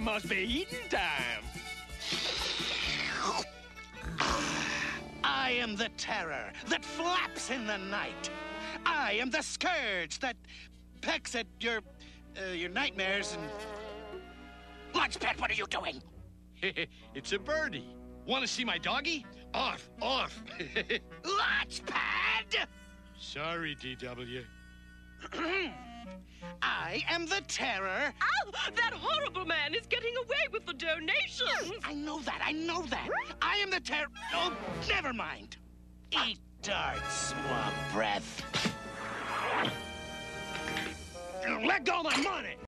Must be eating time. I am the terror that flaps in the night. I am the scourge that pecks at your nightmares and... Launchpad, what are you doing? It's a birdie. Want to see my doggy? Off. Launchpad! Sorry, DW. I am the terror. Ow! That horrible man is getting away with the donations. I know that. I am the terror. Oh, never mind. Eat darts, swamp breath. Let go of my money!